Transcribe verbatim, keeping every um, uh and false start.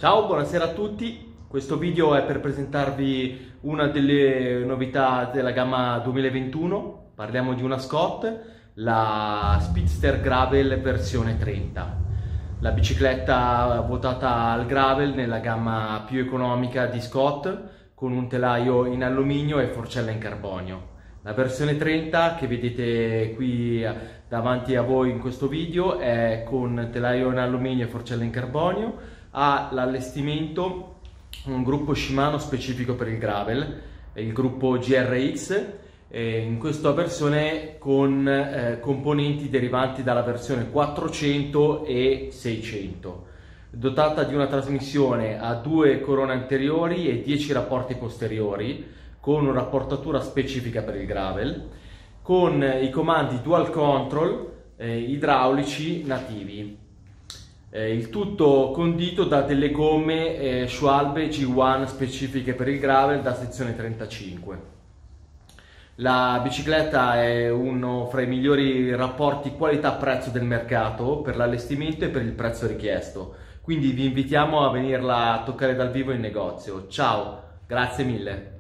Ciao, buonasera a tutti. Questo video è per presentarvi una delle novità della gamma duemilaventuno. Parliamo di una Scott, la Speedster Gravel versione trenta. La bicicletta votata al gravel nella gamma più economica di Scott, con un telaio in alluminio e forcella in carbonio. La versione trenta che vedete qui davanti a voi in questo video è con telaio in alluminio e forcella in carbonio. Ha l'allestimento un gruppo Shimano specifico per il gravel, il gruppo G R X, eh, in questa versione con eh, componenti derivanti dalla versione quattrocento e seicento, dotata di una trasmissione a due corone anteriori e dieci rapporti posteriori, con una rapportatura specifica per il gravel, con i comandi dual control eh, idraulici nativi. Eh, il tutto condito da delle gomme eh, Schwalbe G uno specifiche per il gravel da sezione trentacinque. La bicicletta è uno fra i migliori rapporti qualità-prezzo del mercato per l'allestimento e per il prezzo richiesto, quindi vi invitiamo a venirla a toccare dal vivo in negozio. Ciao, grazie mille!